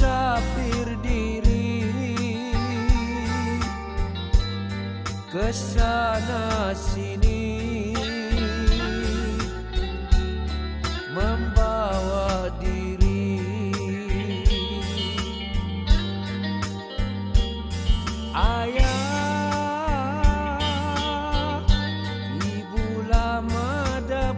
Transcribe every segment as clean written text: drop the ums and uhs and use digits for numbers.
musafir diri kesana sini, membawa diri ayah, ibu lama dah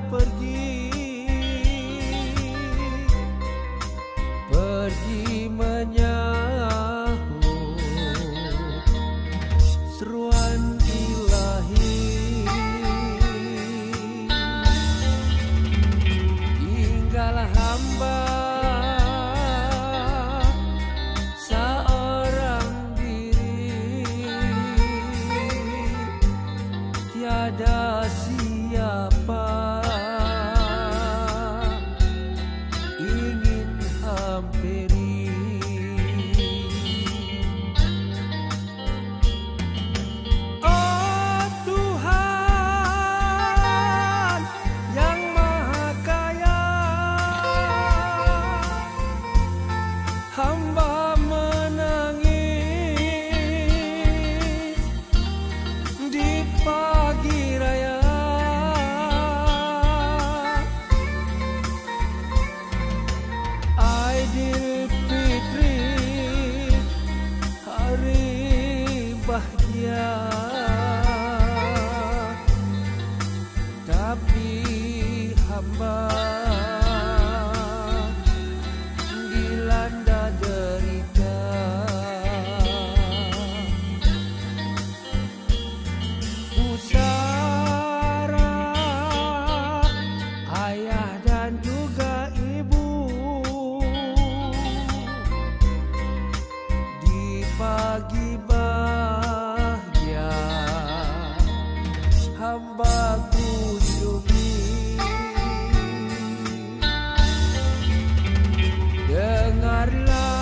pergi menyahut seruan ilahi. Tinggal hamba seorang diri, tiada siapa ingin hampiri. Oh Tuhan yang Maha Kaya, hamba menangis di pagi raya. Aidilfitri, hari bahagia, tapi hamba dilanda derita. Pusara ayah dan juga ibu di pagi bahagia hamba kunjungi. Dengarlah